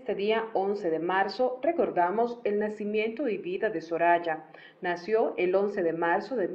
Este día 11 de marzo recordamos el nacimiento y vida de Soraya. Nació el 11 de marzo de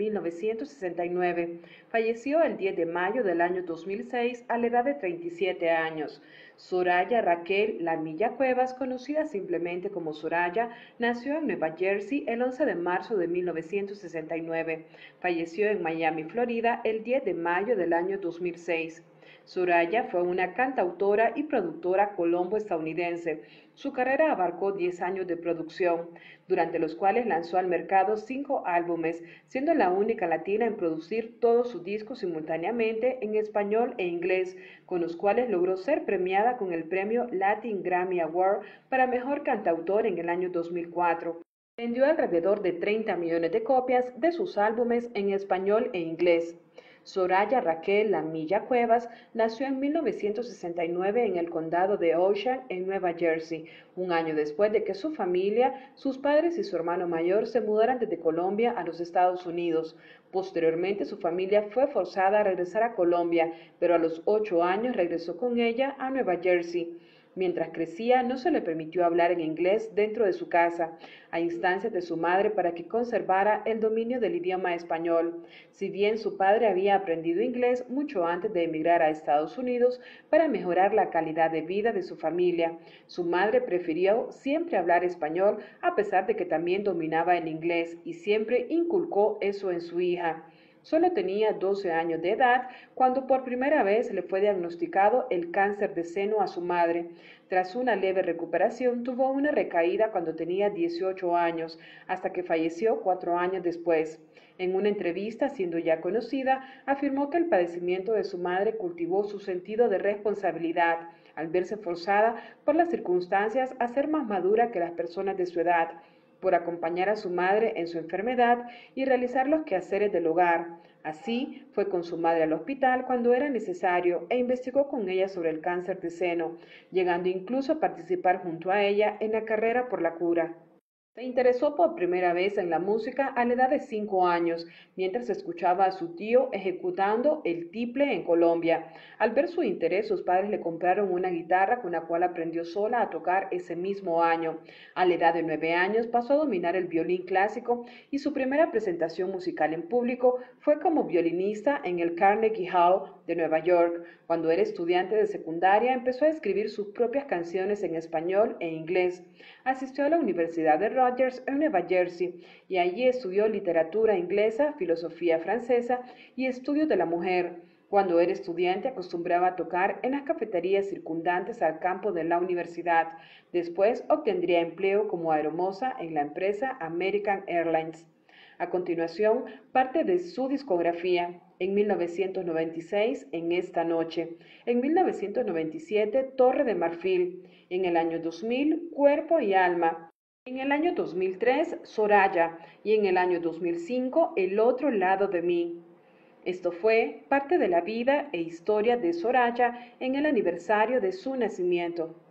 1969. Falleció el 10 de mayo del año 2006 a la edad de 37 años. Soraya Raquel Lamilla Cuevas, conocida simplemente como Soraya, nació en Nueva Jersey el 11 de marzo de 1969. Falleció en Miami, Florida, el 10 de mayo del año 2006. Soraya fue una cantautora y productora colombo-estadounidense. Su carrera abarcó 10 años de producción, durante los cuales lanzó al mercado 5 álbumes, siendo la única latina en producir todos sus discos simultáneamente en español e inglés, con los cuales logró ser premiada con el premio Latin Grammy Award para Mejor Cantautor en el año 2004. Vendió alrededor de 30 millones de copias de sus álbumes en español e inglés. Soraya Raquel Lamilla Cuevas nació en 1969 en el condado de Ocean, en Nueva Jersey, un año después de que su familia, sus padres y su hermano mayor se mudaran desde Colombia a los Estados Unidos. Posteriormente, su familia fue forzada a regresar a Colombia, pero a los 8 años regresó con ella a Nueva Jersey. Mientras crecía, no se le permitió hablar en inglés dentro de su casa, a instancias de su madre para que conservara el dominio del idioma español. Si bien su padre había aprendido inglés mucho antes de emigrar a Estados Unidos para mejorar la calidad de vida de su familia, su madre prefirió siempre hablar español a pesar de que también dominaba el inglés y siempre inculcó eso en su hija. Solo tenía 12 años de edad cuando por primera vez le fue diagnosticado el cáncer de seno a su madre. Tras una leve recuperación, tuvo una recaída cuando tenía 18 años, hasta que falleció 4 años después. En una entrevista, siendo ya conocida, afirmó que el padecimiento de su madre cultivó su sentido de responsabilidad, al verse forzada por las circunstancias a ser más madura que las personas de su edad, por acompañar a su madre en su enfermedad y realizar los quehaceres del hogar. Así, fue con su madre al hospital cuando era necesario e investigó con ella sobre el cáncer de seno, llegando incluso a participar junto a ella en la carrera por la cura. Se interesó por primera vez en la música a la edad de 5 años, mientras escuchaba a su tío ejecutando el tiple en Colombia. Al ver su interés, sus padres le compraron una guitarra con la cual aprendió sola a tocar ese mismo año. A la edad de 9 años pasó a dominar el violín clásico y su primera presentación musical en público fue como violinista en el Carnegie Hall de Nueva York. Cuando era estudiante de secundaria, empezó a escribir sus propias canciones en español e inglés. Asistió a la Universidad de Rutgers en Nueva Jersey y allí estudió literatura inglesa, filosofía francesa y estudios de la mujer. Cuando era estudiante acostumbraba a tocar en las cafeterías circundantes al campo de la universidad. Después obtendría empleo como aeromoza en la empresa American Airlines. A continuación, parte de su discografía. En 1996, En esta noche. En 1997, Torre de Marfil. En el año 2000, Cuerpo y alma. En el año 2003, Soraya. Y en el año 2005, El otro lado de mí. Esto fue parte de la vida e historia de Soraya en el aniversario de su nacimiento.